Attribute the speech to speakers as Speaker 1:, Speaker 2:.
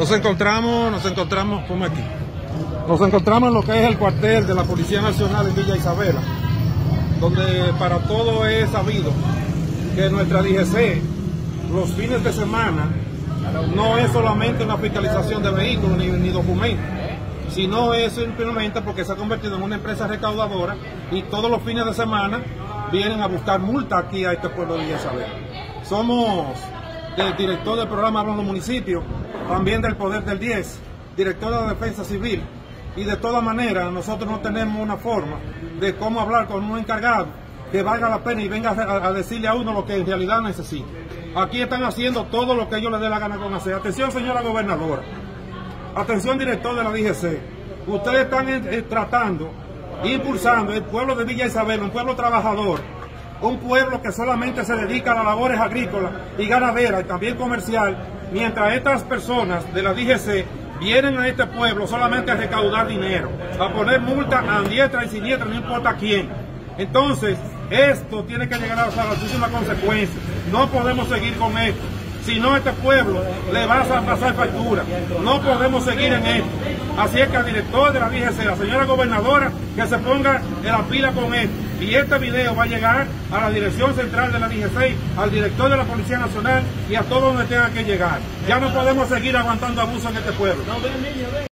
Speaker 1: Nos encontramos como aquí. Nos encontramos en lo que es el cuartel de la Policía Nacional en Villa Isabela, donde para todo es sabido que nuestra DGC, los fines de semana, no es solamente una fiscalización de vehículos ni documentos, sino es simplemente porque se ha convertido en una empresa recaudadora y todos los fines de semana vienen a buscar multa aquí a este pueblo de Villa Isabela. Somos del director del programa Hablando Municipio, también del Poder del 10, director de la Defensa Civil, y de todas maneras nosotros no tenemos una forma de cómo hablar con un encargado que valga la pena y venga a decirle a uno lo que en realidad necesita. Aquí están haciendo todo lo que ellos les dé la gana con hacer. Atención, señora gobernadora, atención, director de la DGC, ustedes están tratando, impulsando el pueblo de Villa Isabela, un pueblo trabajador, un pueblo que solamente se dedica a las labores agrícolas y ganaderas y también comercial, mientras estas personas de la DGC vienen a este pueblo solamente a recaudar dinero, a poner multas a diestra y siniestra, no importa quién. Entonces, esto tiene que llegar a las últimas consecuencias. No podemos seguir con esto. Si no, este pueblo le va a pasar factura. No podemos seguir en esto. Así es que al director de la DGC, la señora gobernadora, que se ponga en la pila con esto. Y este video va a llegar a la dirección central de la DGC, al director de la Policía Nacional y a todos donde tenga que llegar. Ya no podemos seguir aguantando abuso en este pueblo.